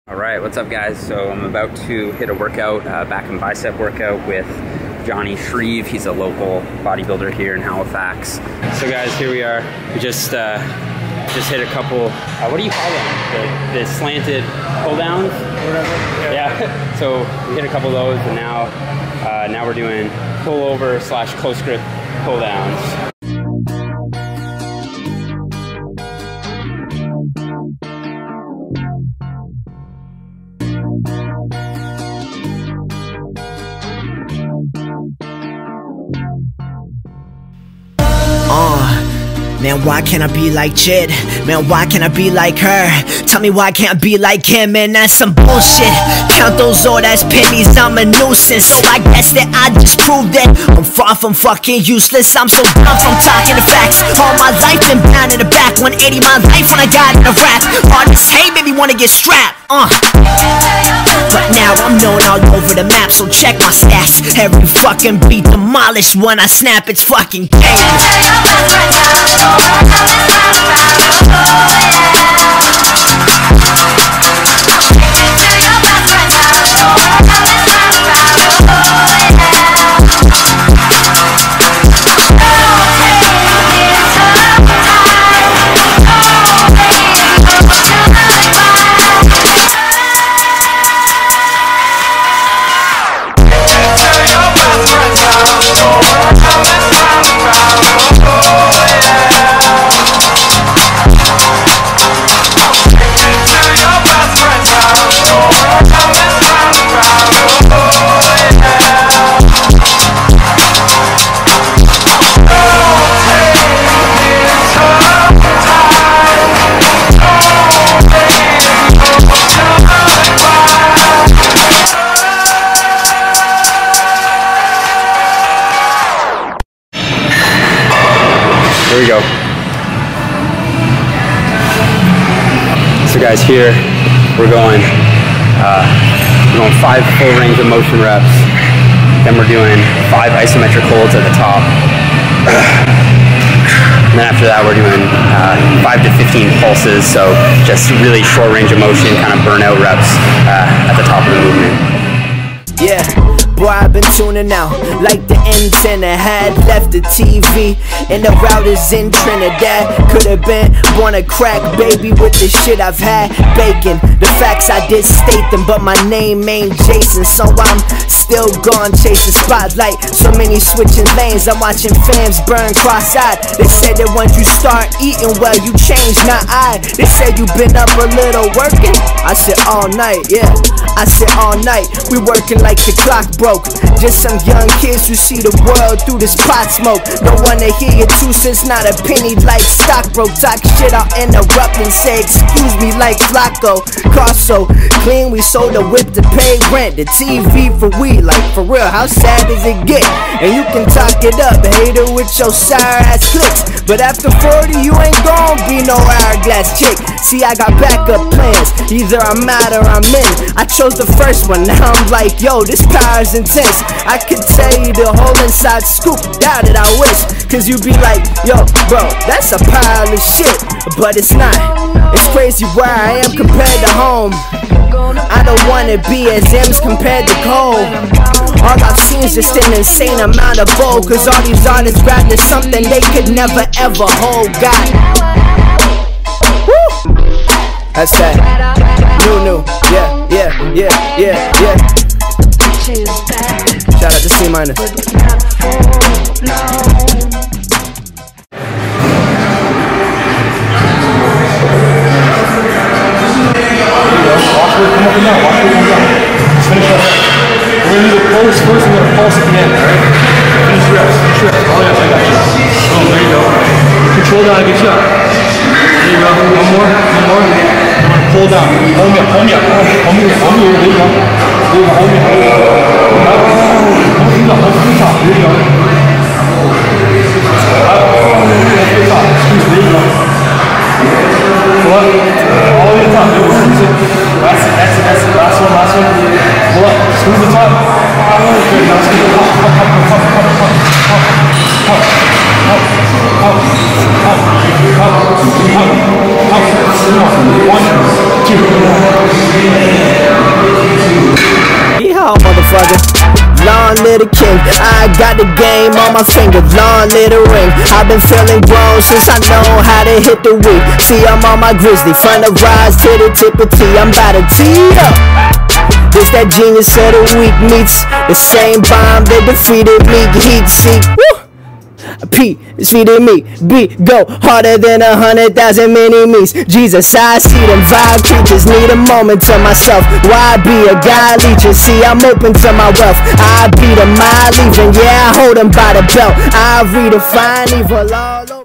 Alright, what's up guys? So I'm about to hit a workout, back and bicep workout with Johnny Shreve. He's a local bodybuilder here in Halifax. So guys, here we are. We just hit a couple, what do you call them? The slanted pull downs or whatever? Yeah. So we hit a couple of those and now we're doing pull over / close grip pull downs. Man, why can't I be like Jid? Man, why can't I be like her? Tell me why can't I be like him? Man, that's some bullshit. Count those old ass pennies, I'm a nuisance. So I guess that I just proved that I'm far from fucking useless. I'm so dumb from talking the facts. All my life been down in the back. 180 my life when I got in a rap. Artists hate, baby, wanna get strapped. But now I'm known all over the map, so check my stats. Every fucking beat demolished when I snap, it's fucking game. Here we go. So guys, here we're going 5 full range of motion reps. Then we're doing 5 isometric holds at the top. And then after that we're doing 5 to 15 pulses, so just really short range of motion, kind of burnout reps at the top of the movement. Yeah. Boy, I've been tuning out like the antenna had left the TV and the routers in Trinidad. Could've been born a crack baby with the shit I've had bacon. The facts I did state them, but my name ain't Jason, so I'm still gone chasing spotlight. So many switching lanes, I'm watching fans burn cross-eyed. They said that once you start eating well, you change, not I. They said you been up a little working. I said all night, yeah. I said all night. We working like the clock broke. Just some young kids who see the world through this pot smoke. Don't wanna hear your 2 cents, not a penny like stock broke. Talk shit, I'll interrupt and say excuse me like Flacco. Car so clean, we sold a whip to pay rent. The TV for weed, like for real, how sad does it get? And you can talk it up, hater with your sour ass clicks, but after 40 you ain't gon' be no hourglass chick. See, I got backup plans, either I'm out or I'm in. I chose the first one, now I'm like, yo, this power's intense. I could tell you the whole inside scoop, doubt it, I wish. Cause you be like, yo, bro, that's a pile of shit. But it's not, it's crazy where I am compared to home. I don't wanna be as M's compared to Cole. All I've seen is just an insane amount of bold. Cause all these artists grabbed to something they could never ever hold. God, woo! That's that. New, yeah. Shout out to C minor. Finish up. We're gonna do the pulse first, and we're gonna pulse at the end, alright? Finish reps. Oh yeah, I got you. Oh, there you go. Control down, get you up. There you go. One more. Pull down. Hold me up. There you go. There you go. Hold me up. Hold the top. There you go. There you go. Pull up. All the way to the top. That's it. Last one. Pull up. Squeeze the top. Good. Now squeeze the top. Up. 1, 2. live the king. I got the game on my finger, long live the ring. I've been feeling grown since I know how to hit the weed. See, I'm on my grizzly, from the rise to the tip of T. I'm about to tee up. This that genius of the week meets the same bomb that defeated me. Heat seek. Woo! P is feeding me. B go harder than 100,000 mini-me's. Jesus, I see them vile creatures. Need a moment to myself. Why be a guy leeching? See, I'm open to my wealth. I be the mile leaving. Yeah, I hold them by the belt. I redefine evil all over.